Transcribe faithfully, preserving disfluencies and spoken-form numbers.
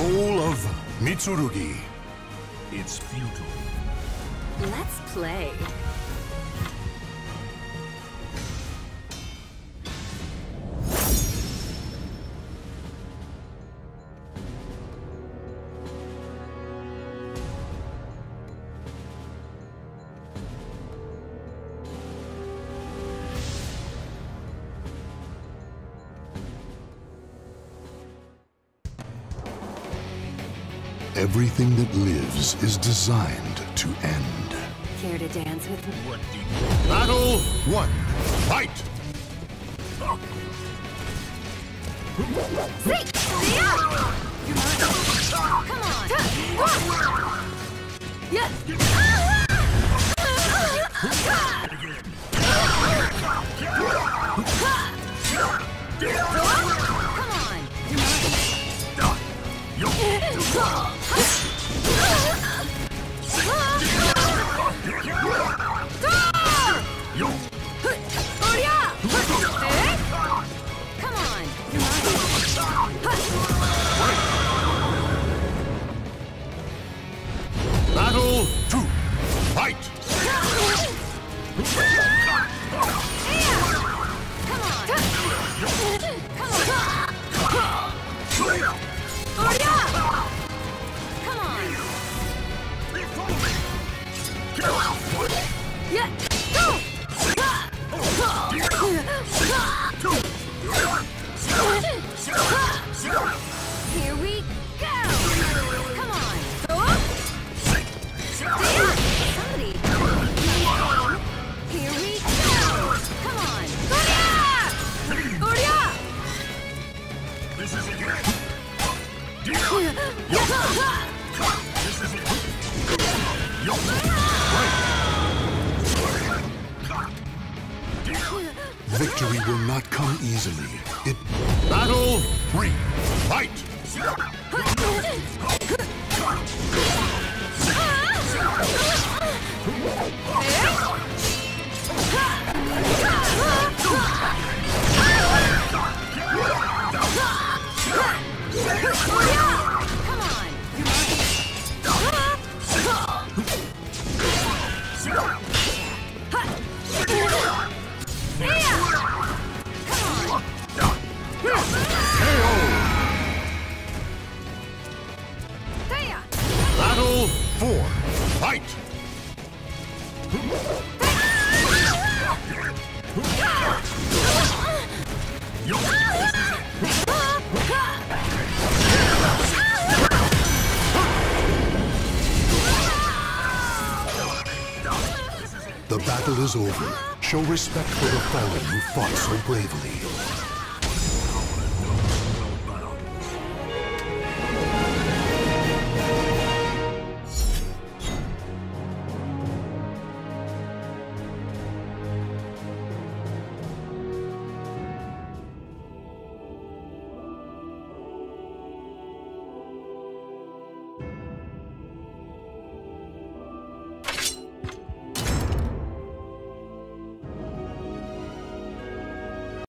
Soul of Mitsurugi. It's futile. Let's play. Everything that lives is designed to end. Care to dance with me? What do you... Battle one. Fight! See! See ya! Come on! Yes! Come on! Come on! Battle two. Fight! Come on! Come on! Yeah! Go! Here we go! Come on! Somebody! Here we go! Come on! This is it. Victory will not come easily. It... Battle three. Fight! Come on! Battle four. Fight! The battle is over. Show respect for the fallen who fought so bravely.